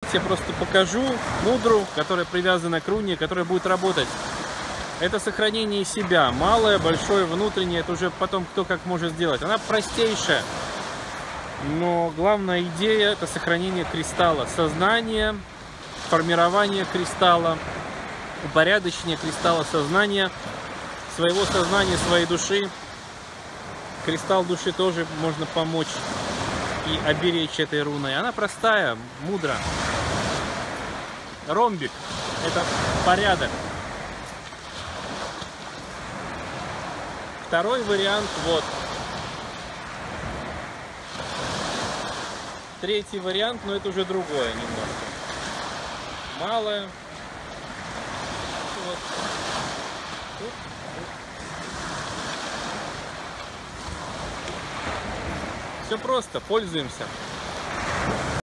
тебе просто покажу мудру, которая привязана к руне, которая будет работать. Это сохранение себя. Малое, большое, внутреннее, это уже потом кто как может сделать. Она простейшая. Но главная идея — это сохранение кристалла. Сознание, формирование кристалла, упорядочение кристалла сознания, своего сознания, своей души. Кристалл души тоже можно помочь и оберечь этой руной. Она простая, мудро. Ромбик — это порядок. Второй вариант вот. Третий вариант, но это уже другое немножко. Малое. Вот. Тут. Все просто, пользуемся.